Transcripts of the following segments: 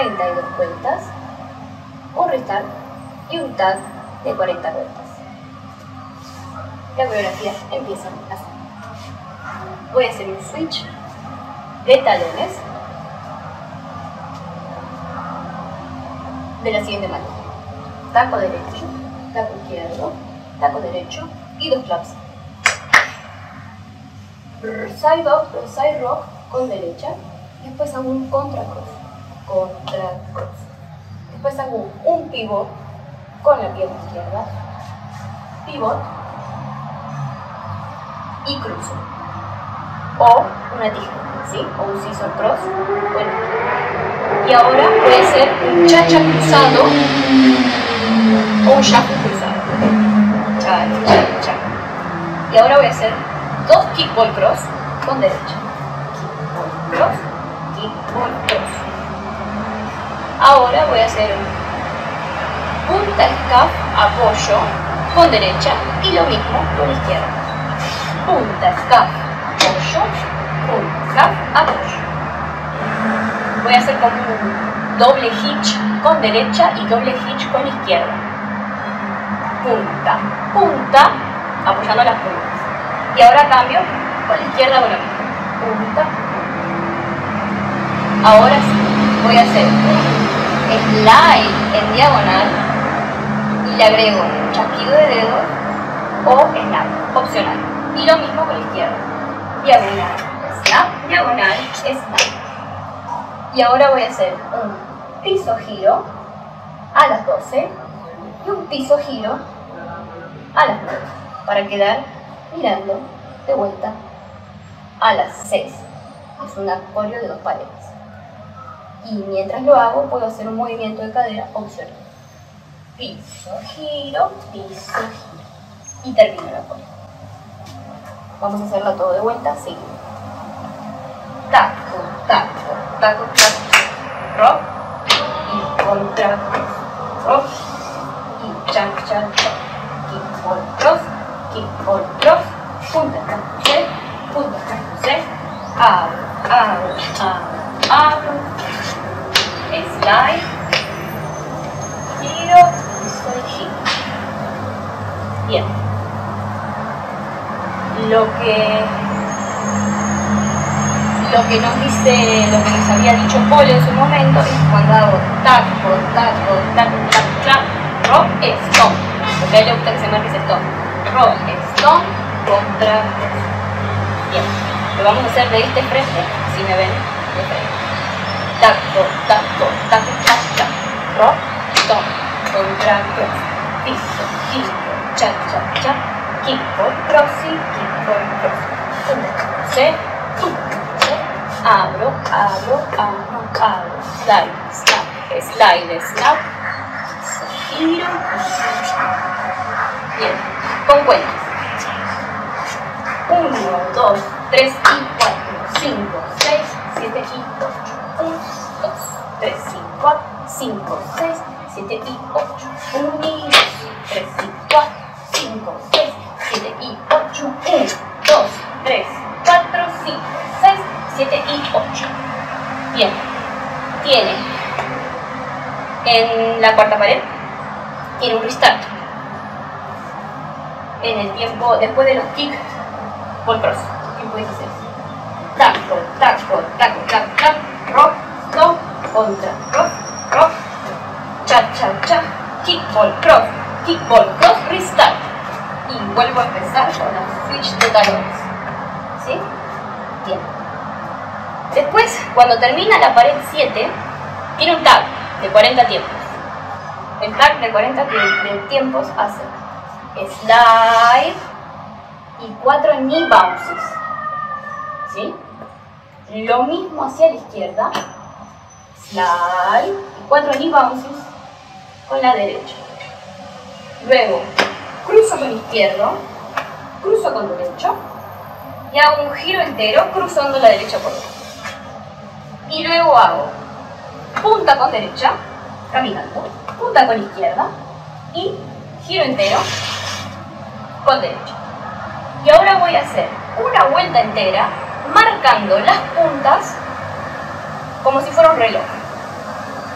32 vueltas, un restart y un tag de 40 vueltas. La coreografía empieza así. Voy a hacer un switch de talones de la siguiente manera: taco derecho, taco izquierdo, taco derecho y 2 claps. Side rock con derecha, después hago un contra cross, después hago un pivot con la pierna izquierda, pivot y cruzo, o una tijera, ¿sí? O un scissor cross, bueno. Y ahora voy a hacer un cha-cha cruzado o un shuffle cruzado, cha-cha-cha. Y ahora voy a hacer 2 kickball cross con derecha, kickball cross, kickball cross. Ahora voy a hacer punta scuff apoyo con derecha y lo mismo con izquierda. Punta scuff apoyo, punta scuff apoyo. Voy a hacer como un doble hitch con derecha y doble hitch con izquierda. Punta, punta, apoyando las puntas. Y ahora cambio con la izquierda con la punta. Ahora sí, voy a hacer un slide en diagonal y le agrego un chasquido de dedos o snap, opcional. Y lo mismo con la izquierda. Diagonal, snap, diagonal, snap. Y ahora voy a hacer un piso giro a las 12 y un piso giro a las 9 para quedar mirando de vuelta a las 6. Es un coreo de 2 paredes. Y mientras lo hago puedo hacer un movimiento de cadera opcional. Piso, giro, y termino la coreo. Vamos a hacerla todo de vuelta, sí. Taco, taco, taco, taco, rock y contra rock y chan, chan, chan, kickball cross, punta, crucé, abro, slide, giro y soy giro. Bien. Lo que nos había dicho Paul en su momento es cuando hago taco, rock, stone, porque a él le gusta que se marque ese stone, rock, stone, contra, bien, lo vamos a hacer de este frente, si me ven, de frente, taco, rock, stone, contra, cross, piso, giro, cha, kickball, crossing, crucé, abro, slide, snap, giro, bien, con cuentas, 1, 2, 3 y 4, 5, 6, 7 y 8, 1, 2, 3 y 4, 5, 6, 7 y 8, 1 y 2, 3 y 4, 5, 6, 7 y 8, 1, 2, 3, 4, 5, 6, 7 y 8. Bien, tiene en la cuarta pared, tiene un restart. En el tiempo, después de los kick por cross, tiempo 16. Taco, rock, stop, contra, rock, cha, kickball, cross, restart. Y vuelvo a empezar con la switch de talones. ¿Sí? Bien. Después, cuando termina la pared 7, tiene un tag de 40 tiempos. El tag de 40 tiempos hace slide y 4 knee bounces. ¿Sí? Lo mismo hacia la izquierda. Slide y 4 knee bounces con la derecha. Luego, cruzo con izquierdo, cruzo con derecho y hago un giro entero cruzando la derecha por debajo. Y luego hago punta con derecha, caminando, punta con izquierda y giro entero con derecha. Y ahora voy a hacer una vuelta entera marcando las puntas como si fuera un reloj.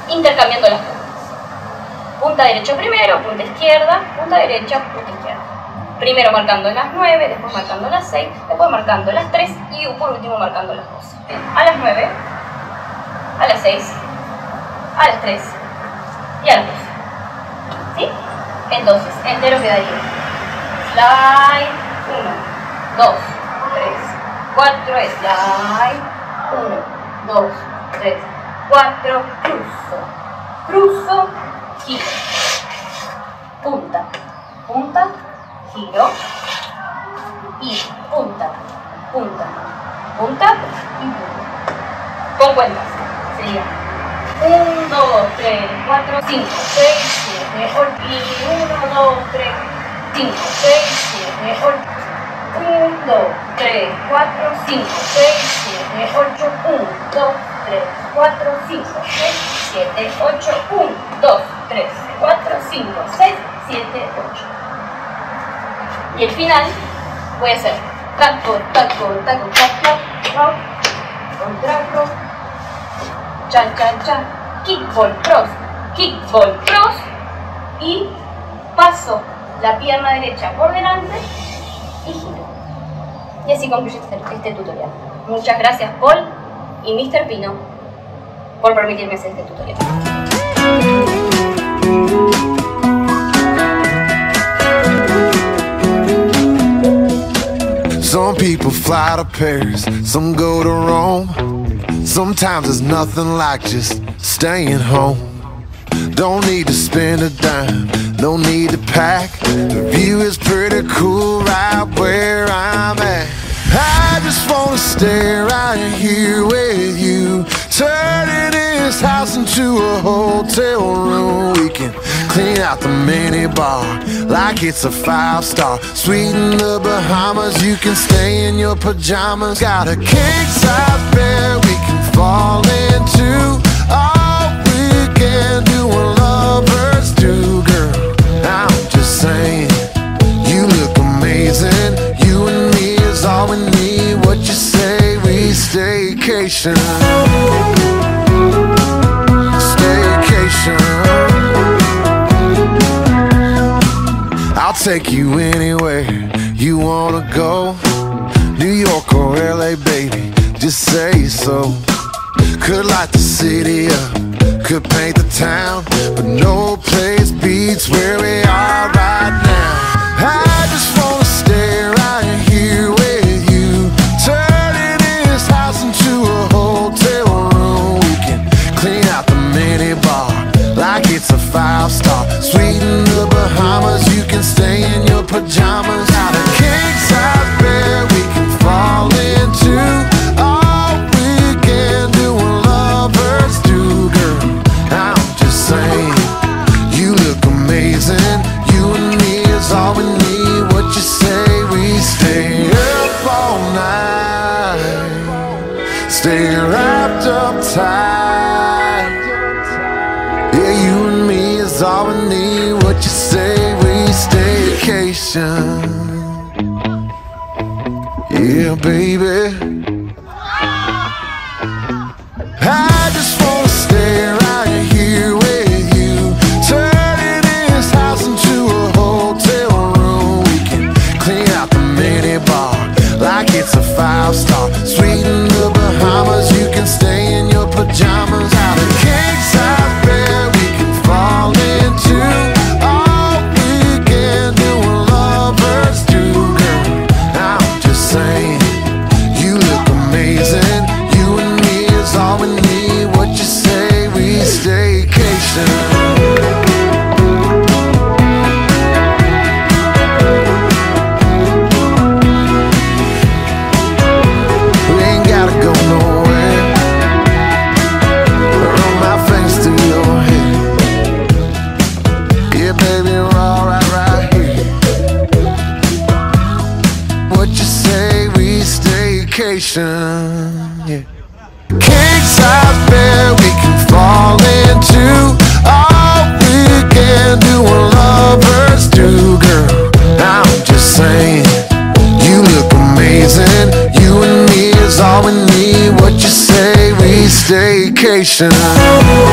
intercambiando las puntas. Punta derecha primero, punta izquierda, punta derecha, punta izquierda. Primero marcando las 9, después marcando las 6, después marcando las 3 y por último marcando las 12. A las 9, a las 6, a las 3 y a las 12. ¿Sí? Entonces, entero quedaría. Slide, 1, 2, 3, 4, slide, 1, 2, 3, 4, cruzo, cruzo, giro, punta, punta, giro, y punta, punta, punta y punta. Con cuentas, sería 1, 2, 3, 4, 5, 6, 7, 8, y 1, 2, 3, 5, 6, 7, 8, 1, 2, 3, 4, 5, 6, 7, 8, 1, 2, 3, 4, 5, 6, 7, 8, 1, 2, 3, 4, 5, 6, 7, 8. Y el final puede ser taco, taco, taco, taco, rock, contra rock, cha, cha, cha, kickball cross, y paso la pierna derecha por delante y giro. Y así concluye este tutorial. Muchas gracias Paul y Mr. Pino por permitirme hacer este tutorial. Some people fly to Paris, some go to Rome. Sometimes it's nothing like just staying home. Don't need to spend a dime, no need to pack. The view is pretty cool right where I'm at. I just wanna stay right here with you, turning this house into a hotel room. We can clean out the mini bar like it's a 5-star. Suite in the Bahamas, you can stay in your pajamas. Got a king-size bed we can fall into. All weekend doing lovers do, girl. I'm just saying, you look amazing. You and me is all we need. What you say, we staycation. Staycation. I'll take you anywhere you wanna go. New York or LA, baby, just say so. Could light the city up, could paint the town, but no place beats where we are right now. I just wanna stay right here with you, turning this house into a hotel room. We can clean out the mini bar like it's a 5-star. Suite in the Bahamas, you can stay in your pajamas. Got a king-size bed we can fall into. All weekend doing lovers do, girl. I'm just saying, you look amazing. You and me is all we need. What you say, we stay up all night, stay wrapped up tight. Yeah, you and me is all we need. What you say, we staycation. Yeah, baby, I just wanna stay right here with you, turning this house into a hotel room. We can clean out the mini bar like it's a 5-star. Suite in the Bahamas, you can stay in your pajamas. Got a king-size bed we can fall into. All weekend doing lovers do, girl. I'm just saying, you look amazing. You and me is all we need. What you say, we staycation. We ain't gotta go nowhere. Run my fingers through your hair. Yeah, baby, we're alright right here. What you say, we staycation. Yeah. King-size bed we can fall into. All weekend doing lovers do, girl. I'm just saying, you look amazing. You and me is all we need. What you say, we staycation.